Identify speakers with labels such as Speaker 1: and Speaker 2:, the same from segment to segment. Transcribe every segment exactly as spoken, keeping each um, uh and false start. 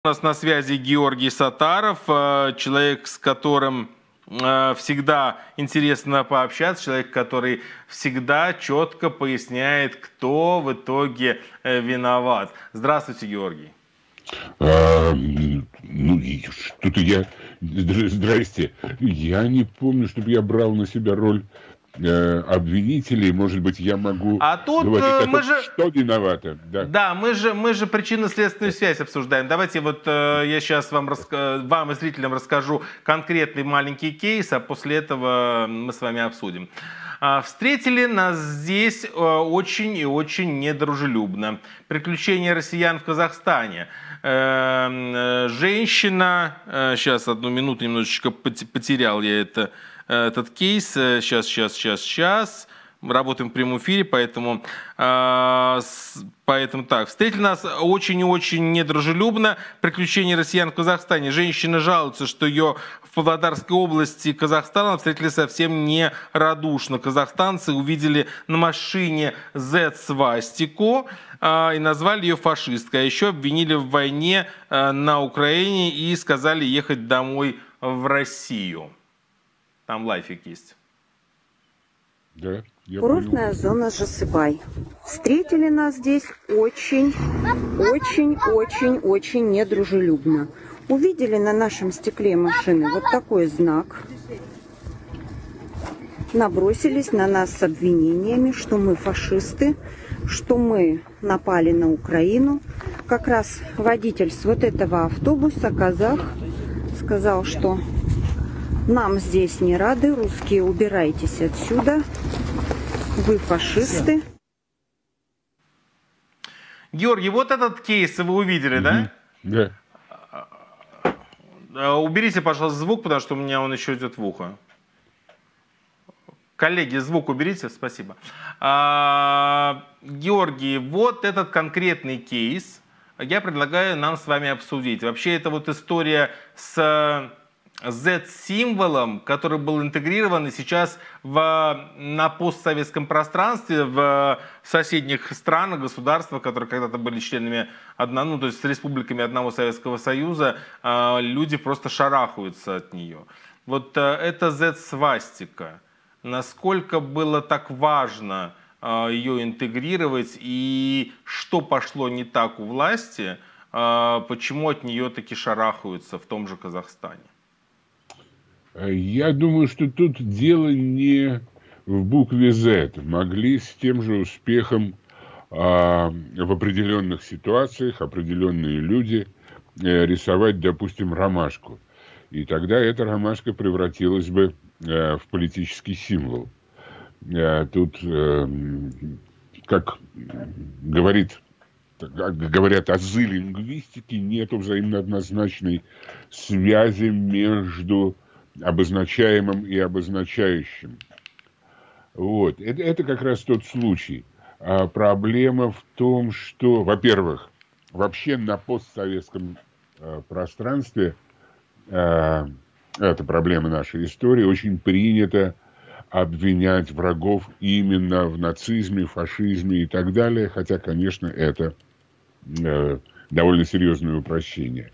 Speaker 1: У нас на связи Георгий Саттаров, человек, с которым всегда интересно пообщаться, человек, который всегда четко поясняет, кто в итоге виноват. Здравствуйте, Георгий.
Speaker 2: А, ну, что-то я... Здрасте. Я не помню, чтобы я брал на себя роль э, обвинителей. Может быть, я могу
Speaker 1: а тут
Speaker 2: говорить о
Speaker 1: мы
Speaker 2: том,
Speaker 1: же...
Speaker 2: что виновато. Да,
Speaker 1: да мы же, мы же причинно-следственную связь обсуждаем. Давайте вот э, я сейчас вам, раска... вам и зрителям расскажу конкретный маленький кейс, а после этого мы с вами обсудим. Встретили нас здесь очень и очень недружелюбно. Приключения россиян в Казахстане. Женщина, сейчас одну минуту, немножечко потерял я это, этот кейс. Сейчас, сейчас, сейчас, сейчас. Мы работаем в прямом эфире, поэтому, поэтому так. Встретили нас очень и очень недружелюбно. Приключения россиян в Казахстане. Женщина жалуется, что ее в Павлодарской области Казахстана встретили совсем не радушно. Казахстанцы увидели на машине зет-свастику и назвали ее фашисткой. А еще обвинили в войне на Украине и сказали ехать домой в Россию. Там лайфик есть.
Speaker 2: Да.
Speaker 3: Курортная зона Жасыбай. Встретили нас здесь очень, очень, очень, очень недружелюбно. Увидели на нашем стекле машины вот такой знак. Набросились на нас с обвинениями, что мы фашисты, что мы напали на Украину. Как раз водитель с вот этого автобуса, казах, сказал, что нам здесь не рады, русские, убирайтесь отсюда. Вы фашисты.
Speaker 1: Георгий, вот этот кейс вы увидели, угу. да?
Speaker 2: Да.
Speaker 1: Уберите, пожалуйста, звук, потому что у меня он еще идет в ухо. Коллеги, звук уберите, спасибо. А, Георгий, вот этот конкретный кейс я предлагаю нам с вами обсудить. Вообще, это вот история с зет-символом, который был интегрирован и сейчас в, на постсоветском пространстве в соседних странах, государствах, которые когда-то были членами одного, ну, то есть с республиками одного Советского Союза, люди просто шарахаются от нее. Вот эта зет-свастика, насколько было так важно ее интегрировать и что пошло не так у власти, почему от нее таки шарахаются в том же Казахстане?
Speaker 2: Я думаю, что тут дело не в букве Z. Могли с тем же успехом а, в определенных ситуациях определенные люди а, рисовать, допустим, ромашку. И тогда эта ромашка превратилась бы а, в политический символ. А, тут, а, как говорит, как говорят азы лингвистики, нет взаимно однозначной связи между обозначаемым и обозначающим. Вот. Это, это как раз тот случай. А проблема в том, что, во-первых, вообще на постсоветском э, пространстве, э, это проблема нашей истории, очень принято обвинять врагов именно в нацизме, фашизме и так далее, хотя, конечно, это э, довольно серьезное упрощение.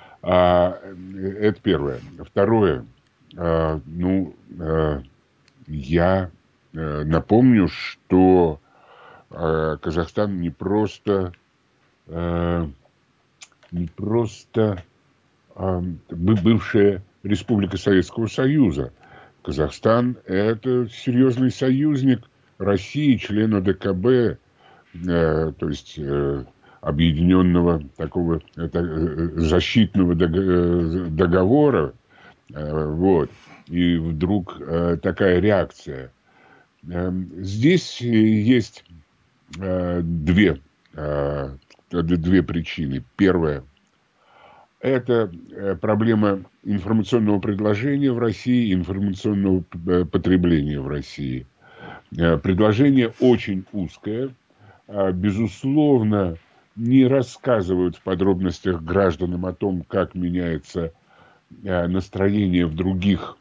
Speaker 2: А, это первое. Второе. Uh, ну, uh, я uh, напомню, что uh, Казахстан не просто, uh, не просто uh, бывшая республика Советского Союза. Казахстан – это серьезный союзник России, член о дэ ка бэ, uh, то есть uh, объединенного такого uh, защитного договора. Вот. И вдруг э, такая реакция. Э, здесь есть э, две, э, две причины. Первая – это проблема информационного предложения в России, информационного потребления в России. Э, предложение очень узкое. Э, безусловно, не рассказывают в подробностях гражданам о том, как меняется настроение в других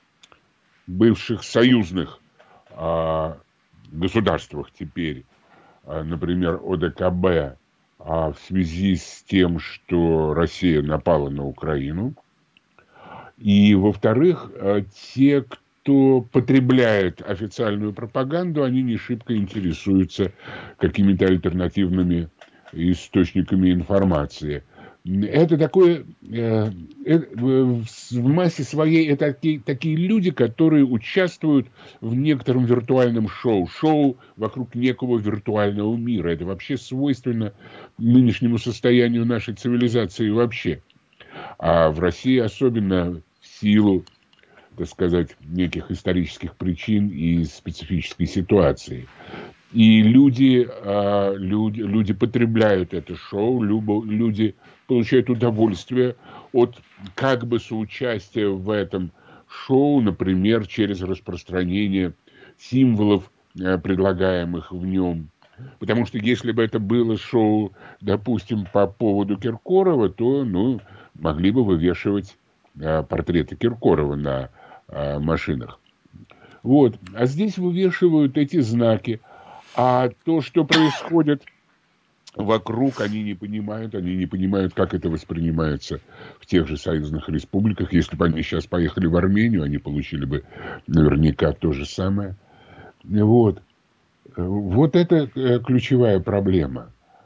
Speaker 2: бывших союзных а, государствах теперь, а, например, о дэ ка бэ, а в связи с тем, что Россия напала на Украину. И, во-вторых, те, кто потребляет официальную пропаганду, они не шибко интересуются какими-то альтернативными источниками информации. Это такое, э, э, в массе своей это такие, такие люди, которые участвуют в некотором виртуальном шоу. Шоу вокруг некого виртуального мира. Это вообще свойственно нынешнему состоянию нашей цивилизации вообще. А в России особенно в силу, так сказать, неких исторических причин и специфической ситуации. И люди, люди, люди потребляют это шоу, люди получают удовольствие от как бы соучастия в этом шоу, например, через распространение символов, предлагаемых в нем. Потому что если бы это было шоу, допустим, по поводу Киркорова, то ну, могли бы вывешивать портреты Киркорова на машинах. Вот. А здесь вывешивают эти знаки. А то, что происходит вокруг, они не понимают. Они не понимают, как это воспринимается в тех же союзных республиках. Если бы они сейчас поехали в Армению, они получили бы наверняка то же самое. Вот. Вот это ключевая проблема.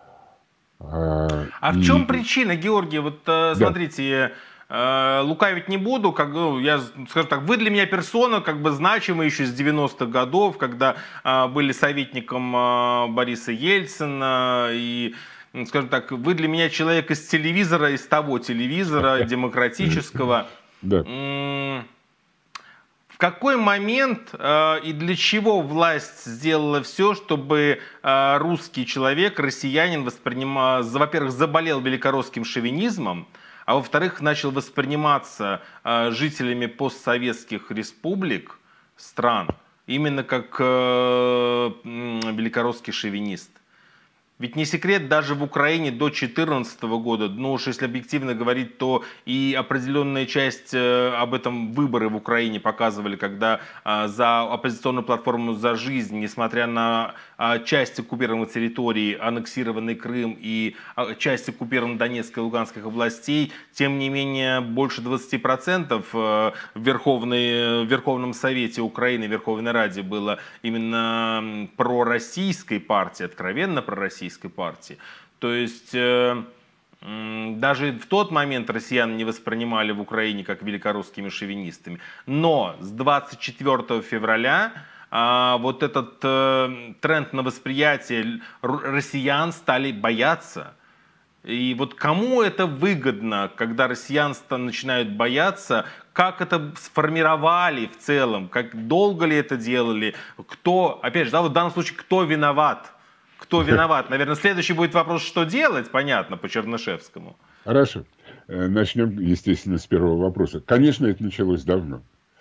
Speaker 1: А И... в чем причина, Георгий? Вот смотрите... Да. Лукавить не буду, как, ну, я скажу так, вы для меня персона как бы значимая еще с девяностых годов, когда а, были советником а, Бориса Ельцина, и, скажем так, вы для меня человек из телевизора, из того телевизора демократического. В какой момент э, и для чего власть сделала все, чтобы э, русский человек, россиянин, воспринимал, во-первых, заболел великорусским шовинизмом, а во-вторых, начал восприниматься э, жителями постсоветских республик, стран, именно как э, великорусский шовинист? Ведь не секрет, даже в Украине до две тысячи четырнадцатого года, ну уж если объективно говорить, то и определенная часть э, об этом выборы в Украине показывали, когда э, за оппозиционную платформу «За жизнь», несмотря на э, часть оккупированных территорий, аннексированный Крым и э, часть оккупированных Донецкой и Луганской областей, тем не менее больше двадцати процентов э, в, Верховной, в Верховном Совете Украины, в Верховной Раде было именно пророссийской партии, откровенно пророссийской партии. То есть э, э, даже в тот момент россиян не воспринимали в Украине как великорусскими шовинистами. Но с двадцать четвёртого февраля э, вот этот э, тренд на восприятие россиян стали бояться. И вот кому это выгодно, когда россиян начинают бояться, как это сформировали в целом, как долго ли это делали, кто, опять же, да, вот в данном случае, кто виноват? Кто виноват? Наверное, следующий будет вопрос, что делать, понятно, по Чернышевскому.
Speaker 2: Хорошо. Начнем, естественно, с первого вопроса. Конечно, это началось давно.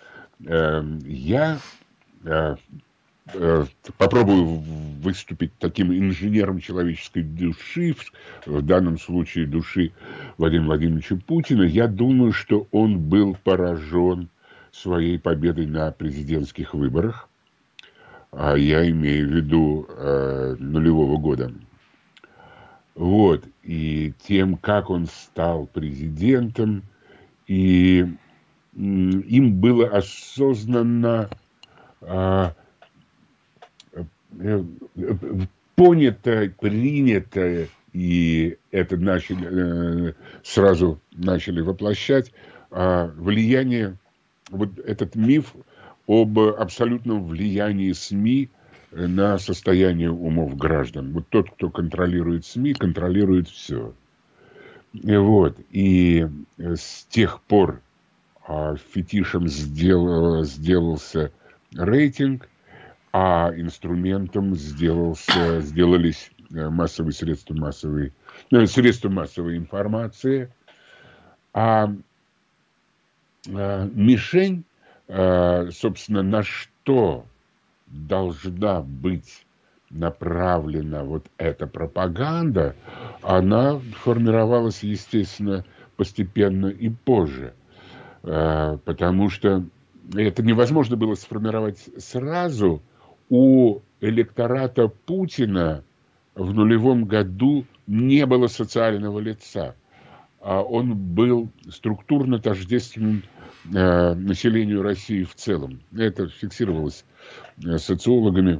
Speaker 2: Я попробую выступить таким инженером человеческой души, в данном случае души Владимира Владимировича Путина. Я думаю, что он был поражен своей победой на президентских выборах. А я имею в виду э, нулевого года. Вот. И тем, как он стал президентом, и э, им было осознанно э, э, понято, принято, и это начали, э, сразу начали воплощать, э, влияние, вот этот миф об абсолютном влиянии СМИ на состояние умов граждан. Вот тот, кто контролирует СМИ, контролирует все. И, вот. И с тех пор а, фетишем сделал, сделался рейтинг, а инструментом сделался, сделались массовые средства массовой, ну, средства массовой информации. А, а мишень, собственно, на что должна быть направлена вот эта пропаганда, она формировалась, естественно, постепенно и позже. Потому что это невозможно было сформировать сразу. У электората Путина в нулевом году не было социального лица. Он был структурно тождественным населению России в целом. Это фиксировалось социологами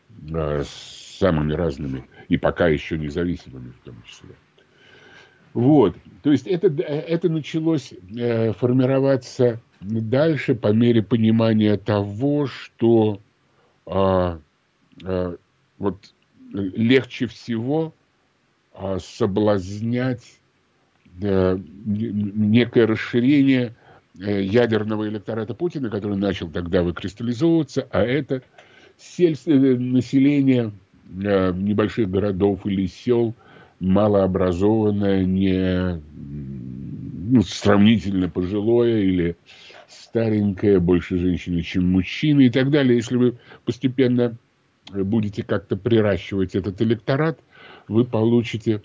Speaker 2: самыми разными и пока еще независимыми в том числе. Вот. То есть это, это началось формироваться дальше по мере понимания того, что а, а, вот легче всего а, соблазнять а, некое расширение ядерного электората Путина, который начал тогда выкристаллизовываться, а это сельское население а, небольших городов или сел, малообразованное, не, ну, сравнительно пожилое или старенькое, больше женщины, чем мужчины и так далее. Если вы постепенно будете как-то приращивать этот электорат, вы получите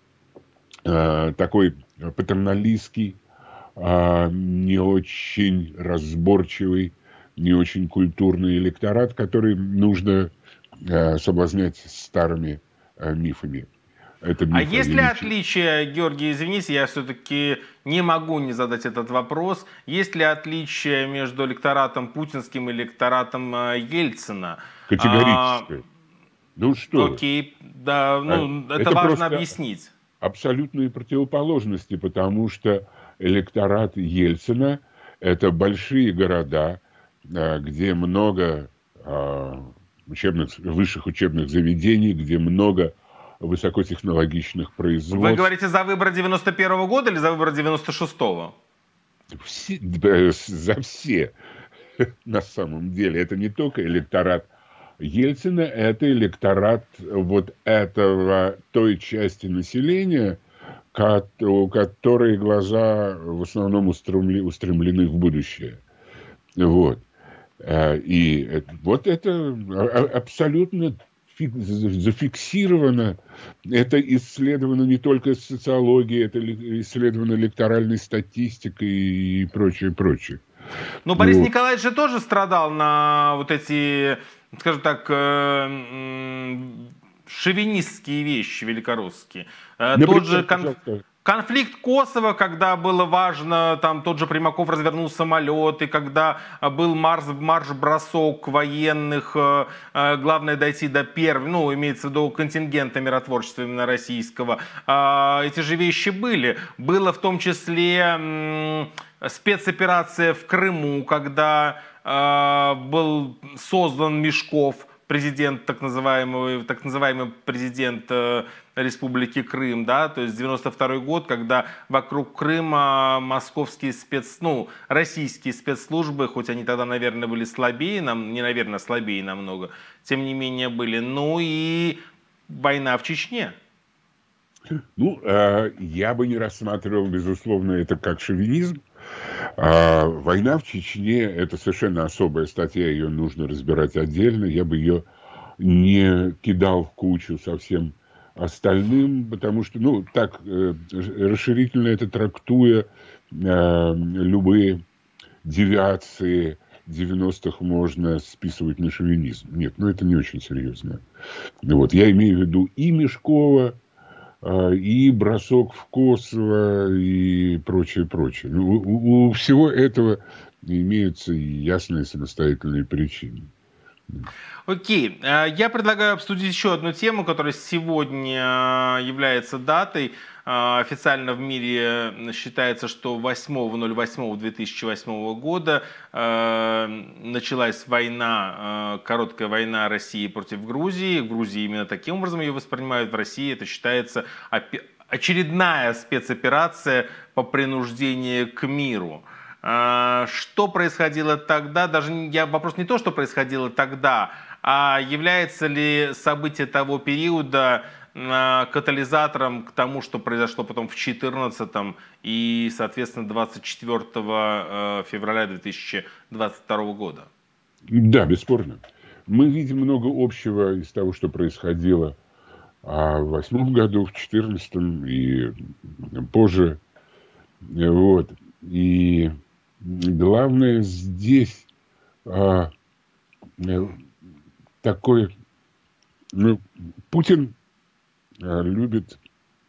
Speaker 2: э, такой патерналистский, э, не очень разборчивый, не очень культурный электорат, который нужно э, соблазнять старыми э, мифами. Это
Speaker 1: а есть ли отличие, Георгий, извините, я все-таки не могу не задать этот вопрос, есть ли отличие между электоратом путинским и электоратом Ельцина?
Speaker 2: Категорическое. А, ну что?
Speaker 1: Окей, да, ну, а, это, это важно объяснить.
Speaker 2: Абсолютные противоположности, потому что электорат Ельцина – это большие города, где много учебных, высших учебных заведений, где много высокотехнологичных производств.
Speaker 1: Вы говорите за выборы девяносто первого года или за выборы девяносто шестого?
Speaker 2: Все, да, за все. На самом деле. Это не только электорат Ельцина, это электорат вот этого, той части населения, у которой глаза в основном устремлены в будущее. Вот. И вот это абсолютно зафиксировано, это исследовано не только социологией, это исследовано электоральной статистикой и прочее, прочее.
Speaker 1: Но Борис вот. Николаевич же тоже страдал на вот эти, скажем так, шовинистские вещи великорусские.
Speaker 2: Мне
Speaker 1: Тот же конф... конфликт Косово, когда было важно, там тот же Примаков развернул самолет, и когда был марш, марш-бросок военных, главное дойти до первого, ну, имеется в виду контингента миротворчества именно российского, эти же вещи были. Было в том числе спецоперация в Крыму, когда был создан Мешков, президент, так называемый, так называемый президент э, Республики Крым, да, то есть девяносто второй год, когда вокруг Крыма московские спец, ну, российские спецслужбы, хоть они тогда, наверное, были слабее, нам, не, наверное, слабее намного, тем не менее были, ну и война в Чечне.
Speaker 2: Ну, э, я бы не рассматривал, безусловно, это как шовинизм. А война в Чечне – это совершенно особая статья, ее нужно разбирать отдельно. Я бы ее не кидал в кучу со всем остальным, потому что, ну, так э, расширительно это трактуя, э, любые девиации девяностых можно списывать на шовинизм. Нет, ну это не очень серьезно. Вот, я имею в виду и Мешкова, и бросок в Косово, и прочее, прочее. Ну, у, у всего этого имеются ясные самостоятельные причины.
Speaker 1: Окей, я предлагаю обсудить еще одну тему, которая сегодня является датой. Официально в мире считается, что восьмого ноль восьмого две тысячи восьмого года началась война, короткая война России против Грузии. В Грузии именно таким образом ее воспринимают, в России это считается очередная спецоперация по принуждению к миру. Что происходило тогда? Даже я, вопрос не то, что происходило тогда, а является ли событие того периода катализатором к тому, что произошло потом в четырнадцатом и, соответственно, двадцать четвёртого февраля две тысячи двадцать второго года?
Speaker 2: Да, бесспорно. Мы видим много общего из того, что происходило в восьмом году, в четырнадцатом и позже. Вот. И главное здесь а, такой, ну, Путин а, любит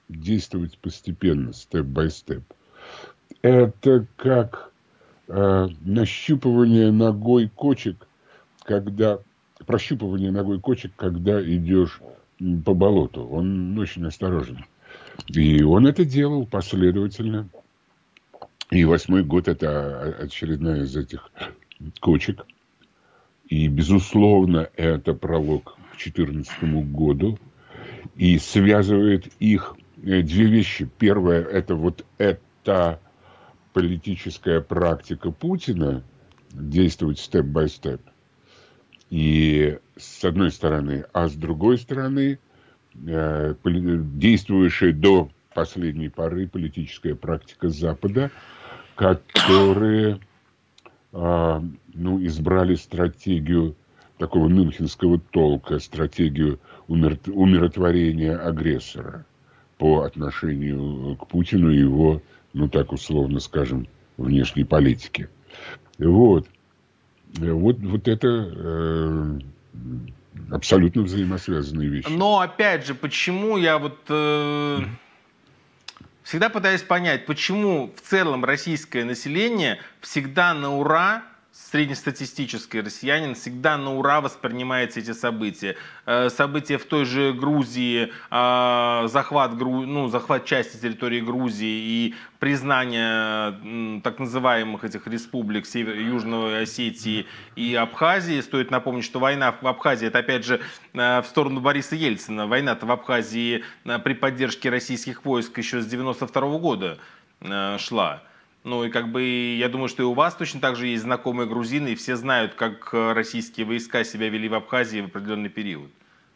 Speaker 2: действовать постепенно, степ-бай-степ. Это как э, нащупывание ногой кочек, когда прощупывание ногой кочек, когда идешь по болоту. Он очень осторожен. И он это делал последовательно. И восьмой год – это очередная из этих кочек. И, безусловно, это пролог к две тысячи четырнадцатому году. И связывает их две вещи. Первое – это вот эта политическая практика Путина действовать степ-бай-степ. И с одной стороны, а с другой стороны, э, действующая до последней поры политическая практика Запада, которые э, ну, избрали стратегию такого мюнхенского толка, стратегию умиротворения агрессора по отношению к Путину и его, ну так условно скажем, внешней политике. Вот. Вот, вот это э, абсолютно взаимосвязанные вещи.
Speaker 1: Но опять же, почему я вот э, всегда пытаюсь понять, почему в целом российское население всегда на ура, среднестатистический россиянин всегда на ура воспринимает эти события. Э, события в той же Грузии, э, захват, Гру... ну, захват части территории Грузии и признание э, так называемых этих республик Север... Южной Осетии и Абхазии. Стоит напомнить, что война в Абхазии, это опять же э, в сторону Бориса Ельцина. Война-то в Абхазии э, при поддержке российских войск еще с девяносто второго года э, шла. Ну и как бы, я думаю, что и у вас точно так же есть знакомые грузины, и все знают, как российские войска себя вели в Абхазии в определенный период.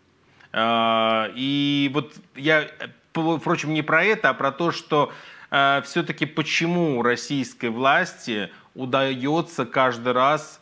Speaker 1: И вот я, впрочем, не про это, а про то, что все-таки почему российской власти удается каждый раз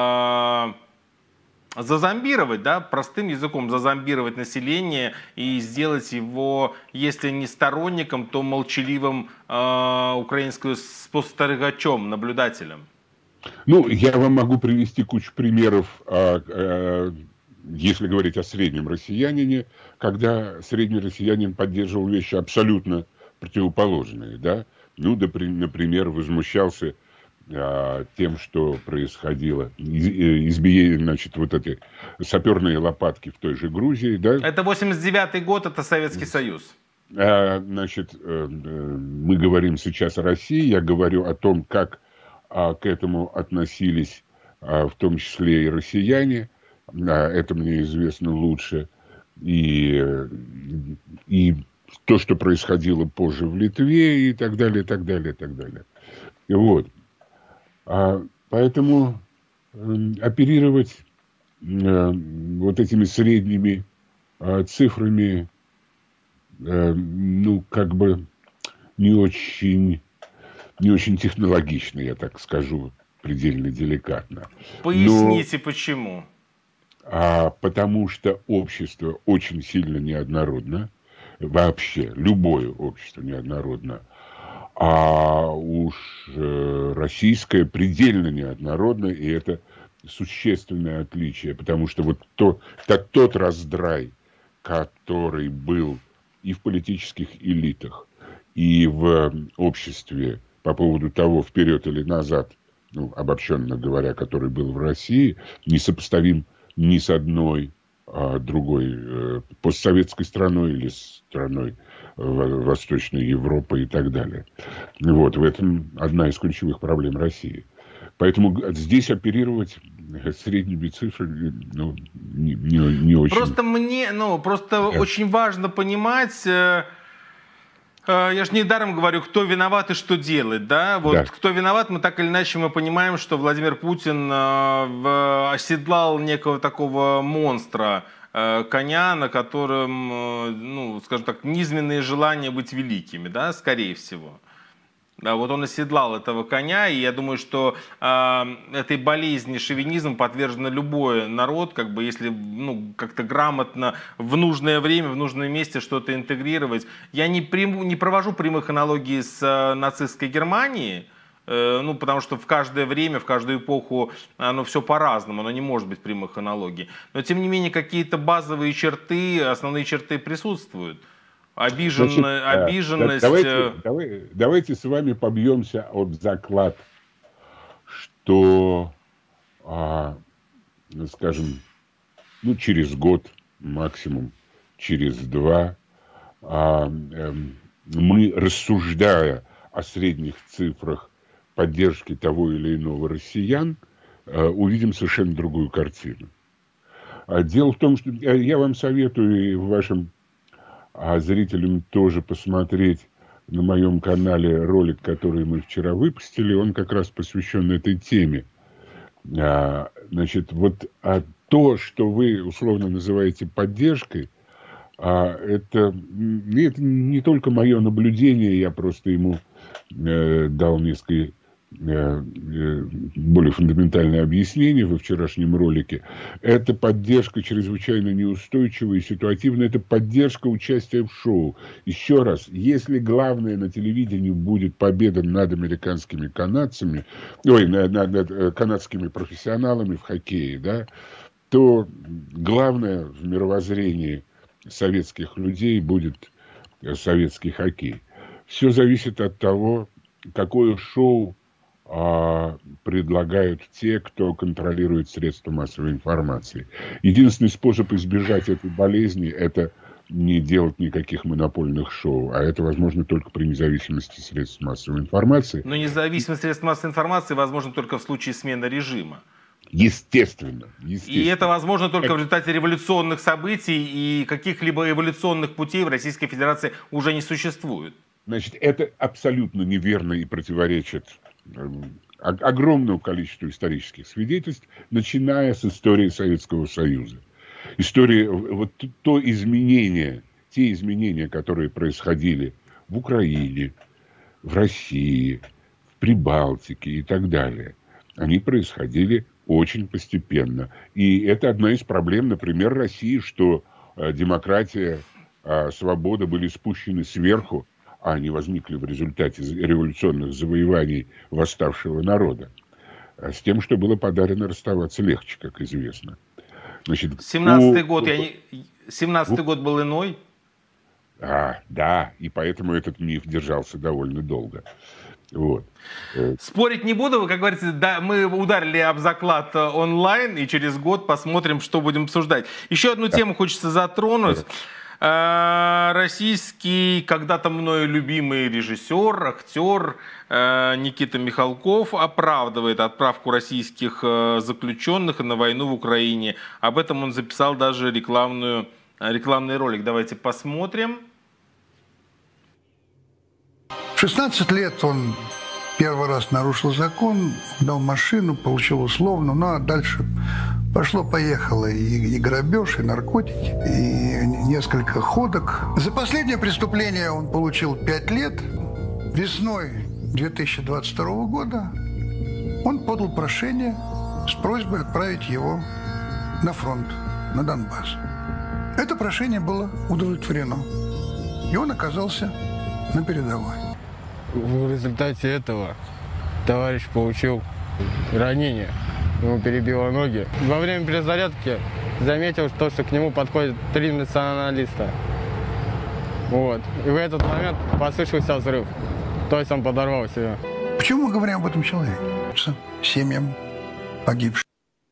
Speaker 1: зазомбировать, да, простым языком зазомбировать население и сделать его, если не сторонником, то молчаливым э, украинского спостерегачом, наблюдателем.
Speaker 2: Ну, я вам могу привести кучу примеров, э, э, если говорить о среднем россиянине, когда средний россиянин поддерживал вещи абсолютно противоположные, да. Ну, например, возмущался тем, что происходило, избиение, значит, вот эти саперные лопатки в той же Грузии, да.
Speaker 1: Это восемьдесят девятый год, это Советский Союз.
Speaker 2: Значит, мы говорим сейчас о России, я говорю о том, как к этому относились в том числе и россияне, это мне известно лучше, и, и то, что происходило позже в Литве, и так далее, и так далее, и так далее. Вот. А, поэтому э, оперировать э, вот этими средними э, цифрами, э, ну, как бы не очень, не очень технологично, я так скажу, предельно деликатно.
Speaker 1: Поясните, Но, почему?
Speaker 2: А, потому что общество очень сильно неоднородно, вообще, любое общество неоднородно. А уж э, российское предельно неоднородно, и это существенное отличие, потому что вот то, так, тот раздрай, который был и в политических элитах, и в обществе по поводу того, вперед или назад, ну, обобщенно говоря, который был в России, несопоставим ни с одной а, другой э, постсоветской страной или страной Восточной Европы и так далее. Вот, в этом одна из ключевых проблем России. Поэтому здесь оперировать средними цифрами, ну, не, не, не очень.
Speaker 1: Просто мне, ну, просто yeah. очень важно понимать, э, э, я же недаром говорю, кто виноват и что делать, да? Вот да. Кто виноват, мы так или иначе мы понимаем, что Владимир Путин э, в, оседлал некого такого монстра, коня, на котором, ну, скажем так, низменные желания быть великими, да, скорее всего. Да, вот он оседлал этого коня, и я думаю, что э, этой болезни шовинизм подвержен любой народ, как бы, если, ну, как-то грамотно в нужное время, в нужном месте что-то интегрировать. Я не, приму, не провожу прямых аналогий с э, нацистской Германией, ну, потому что в каждое время, в каждую эпоху оно все по-разному, оно не может быть прямых аналогий. Но, тем не менее, какие-то базовые черты, основные черты присутствуют. Обижен,
Speaker 2: Значит,
Speaker 1: обиженность...
Speaker 2: Давайте, давай, давайте с вами побьемся об заклад, что, а, скажем, ну, через год, максимум через два, а, а, мы, рассуждая о средних цифрах поддержки того или иного россиян, а, увидим совершенно другую картину. А дело в том, что я вам советую и вашим а, зрителям тоже посмотреть на моем канале ролик, который мы вчера выпустили. Он как раз посвящен этой теме. А, значит, вот а то, что вы условно называете поддержкой, а, это, это не только мое наблюдение, я просто ему э, дал несколько более фундаментальное объяснение во вчерашнем ролике. Это поддержка чрезвычайно неустойчивая и ситуативная. Это поддержка участия в шоу. Еще раз, если главное на телевидении будет победа над американскими канадцами, ой, над, над, над канадскими профессионалами в хоккее, да, то главное в мировоззрении советских людей будет советский хоккей. Все зависит от того, какое шоу а, предлагают те, кто контролирует средства массовой информации. Единственный способ избежать этой болезни – это не делать никаких монопольных шоу, а это возможно только при независимости средств массовой информации.
Speaker 1: Но независимость средств массовой информации возможно только в случае смены режима.
Speaker 2: Естественно, естественно.
Speaker 1: И это возможно только в результате революционных событий, и каких-либо эволюционных путей в Российской Федерации уже не существует.
Speaker 2: Значит, это абсолютно неверно и противоречит огромному количеству исторических свидетельств, начиная с истории Советского Союза. История, вот то изменение, те изменения, которые происходили в Украине, в России, в Прибалтике и так далее, они происходили очень постепенно. И это одна из проблем, например, России, что демократия, свобода были спущены сверху, а они возникли в результате революционных завоеваний восставшего народа. С тем, что было подарено, расставаться легче, как известно. Значит,
Speaker 1: семнадцатый год, я не... семнадцатый год был иной?
Speaker 2: А, да, и поэтому этот миф держался довольно долго. Вот.
Speaker 1: Спорить не буду, как говорится, да, мы ударили об заклад онлайн, и через год посмотрим, что будем обсуждать. Еще одну тему хочется затронуть. Российский, когда-то мною любимый режиссер, актер Никита Михалков оправдывает отправку российских заключенных на войну в Украине. Об этом он записал даже рекламную, рекламный ролик. Давайте посмотрим.
Speaker 4: В шестнадцать лет он первый раз нарушил закон, дал машину, получил условно, ну а дальше пошло-поехало и, и грабеж, и наркотики, и несколько ходок. За последнее преступление он получил пять лет. Весной две тысячи двадцать второго года он подал прошение с просьбой отправить его на фронт, на Донбасс. Это прошение было удовлетворено, и он оказался на передовой.
Speaker 5: В результате этого товарищ получил ранение. Ему перебило ноги. Во время перезарядки заметил, что, что к нему подходят три националиста. Вот. И в этот момент послышался взрыв. То есть он подорвал себя.
Speaker 4: Почему мы говорим об этом человеке? Семьям погибших.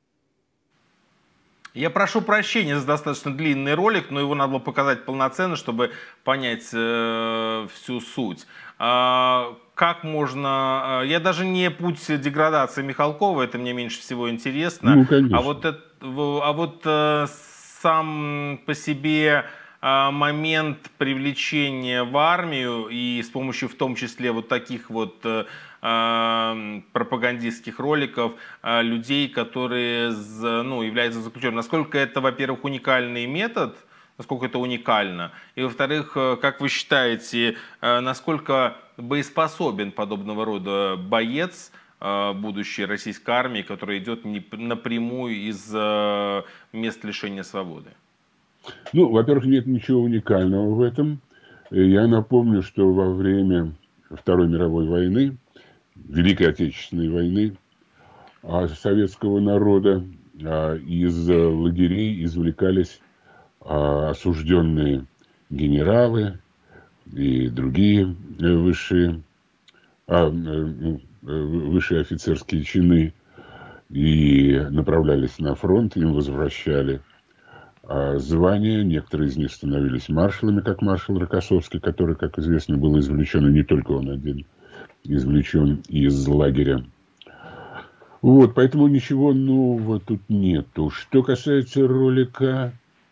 Speaker 1: Я прошу прощения за достаточно длинный ролик, но его надо было показать полноценно, чтобы понять э, всю суть. А, как можно... Я даже не путь деградации Михалкова, это мне меньше всего интересно.
Speaker 2: Ну, конечно.
Speaker 1: А вот, это, а вот э, сам по себе э, момент привлечения в армию и с помощью в том числе вот таких вот... Э, пропагандистских роликов людей, которые ну, являются заключенными. Насколько это, во-первых, уникальный метод, насколько это уникально, и, во-вторых, как вы считаете, насколько боеспособен подобного рода боец будущей российской армии, который идет напрямую из мест лишения свободы?
Speaker 2: Ну, во-первых, нет ничего уникального в этом. Я напомню, что во время Второй мировой войны, Великой Отечественной войны, советского народа из лагерей извлекались осужденные генералы, и другие высшие, а, высшие офицерские чины и направлялись на фронт, им возвращали звания. Некоторые из них становились маршалами, как маршал Рокоссовский, который, как известно, был извлечен, и не только он один, извлечен из лагеря. Вот, поэтому ничего нового тут нету. Что касается ролика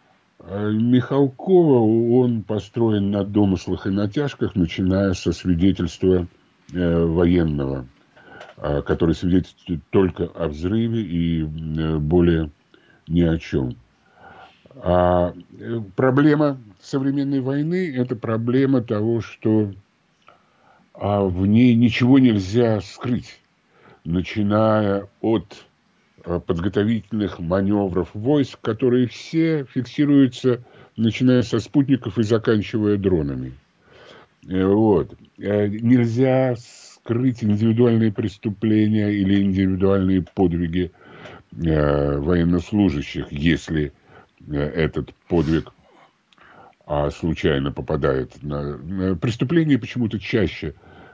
Speaker 2: Михалкова, он построен на домыслах и натяжках, начиная со свидетельства э, военного, э, который свидетельствует только о взрыве и э, более ни о чем. А э, проблема современной войны – это проблема того, что а, в ней ничего нельзя скрыть, начиная от подготовительных маневров войск, которые все фиксируются, начиная со спутников и заканчивая дронами. Вот. Нельзя скрыть индивидуальные преступления или индивидуальные подвиги военнослужащих, если этот подвиг случайно попадает на... Преступления почему-то чаще,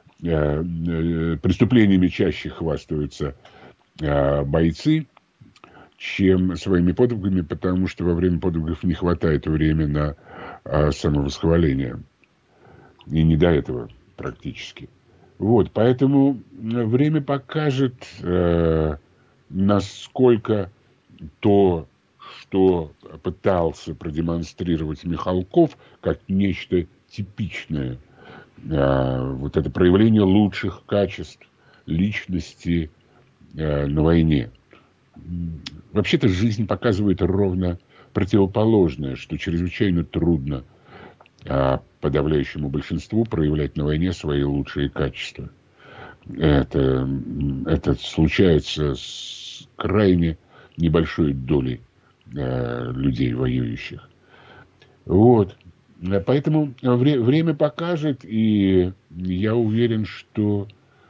Speaker 2: преступлениями чаще хвастаются бойцы, чем своими подвигами, потому что во время подвигов не хватает времени на а, самовосхваление. И не до этого практически. Вот, поэтому время покажет, э, насколько то, что пытался продемонстрировать Михалков, как нечто типичное, э, вот это проявление лучших качеств личности на войне. Вообще-то жизнь показывает ровно противоположное, что чрезвычайно трудно подавляющему большинству проявлять на войне свои лучшие качества. Это, это случается с крайне небольшой долей людей воюющих. Вот. Поэтому время покажет, и я уверен, что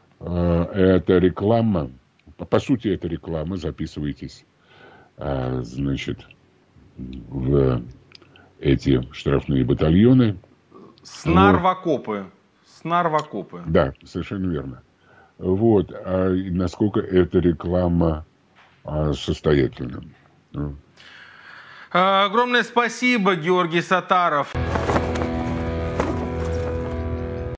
Speaker 2: эта реклама, по сути, это реклама, записывайтесь, значит, в эти штрафные батальоны.
Speaker 1: Снар в окопы. Снар в окопы.
Speaker 2: Да, совершенно верно. Вот. А насколько эта реклама состоятельна.
Speaker 1: Огромное спасибо, Георгий Саттаров.